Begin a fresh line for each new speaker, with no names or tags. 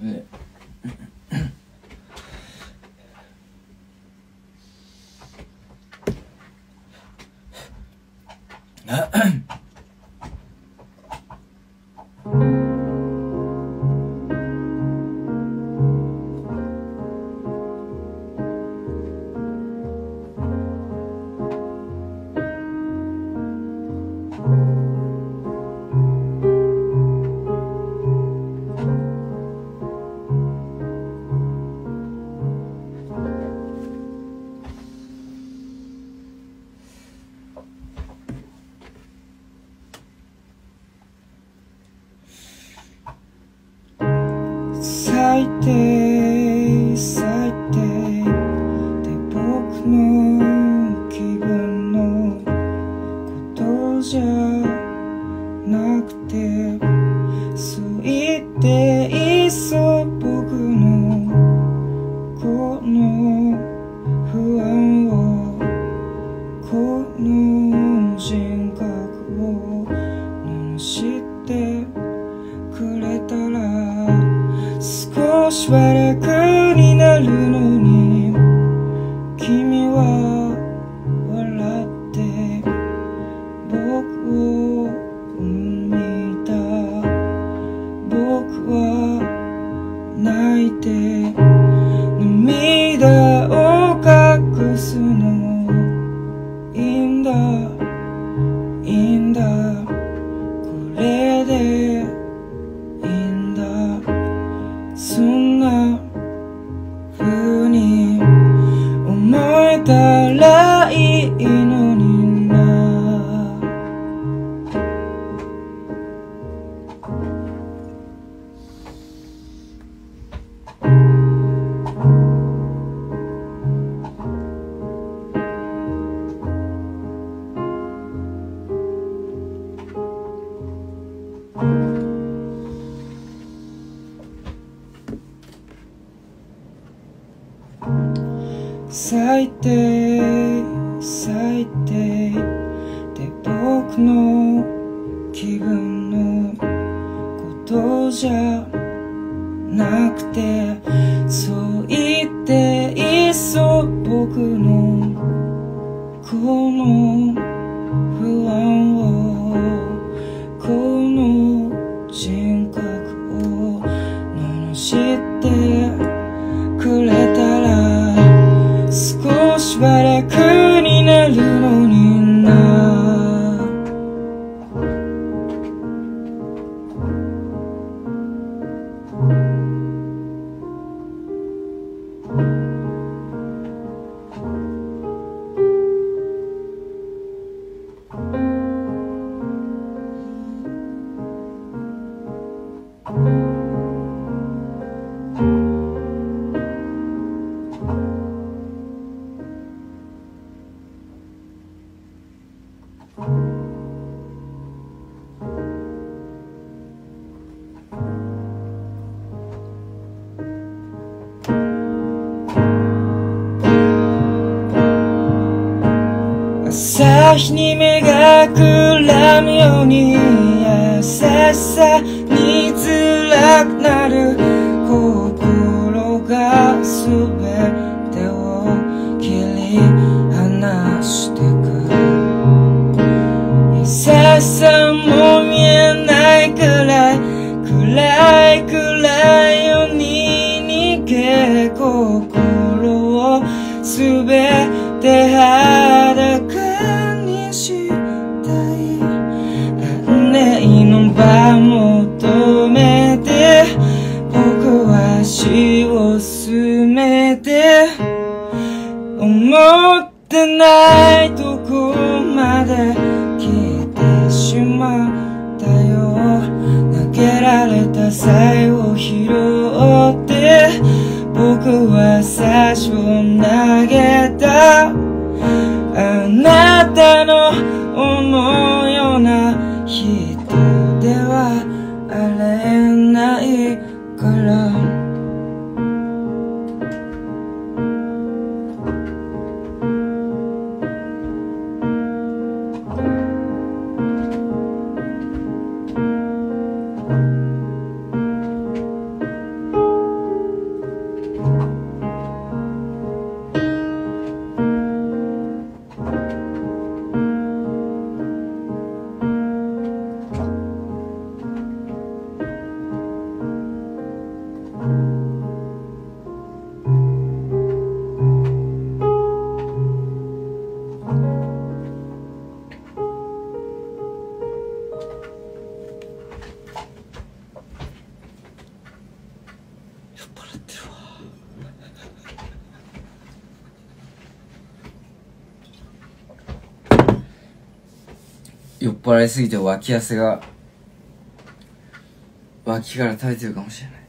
最低最低で僕の気分のことじゃなくて、そう言っていっそ僕のこの不安を、この人格を罵ってくれたら少しは楽になるのに、君は笑って僕を見た。僕は泣いて涙を隠すのもいいんだ、いいんだ、これでいいんだ。そんな風に思えたらいいのにな。最低最低で僕の気分のことじゃなくて、そう言っていっそ僕のこの不安を、この人格を罵ってくれたら少しは楽になるのにな。朝日に目がくらむように優しさに辛くなる心が全てを切り離してく。優しさも見えないくらい暗い暗いように逃げ、心を全て裸にしたい。安寧の場求めて僕は足を進めて、思ってないとこまで来てしまったよ。投げられた際を拾って僕は最初投げた。あなたの思うような人ではあれないから。 酔っ払いすぎて脇汗が脇から垂れてるかもしれない。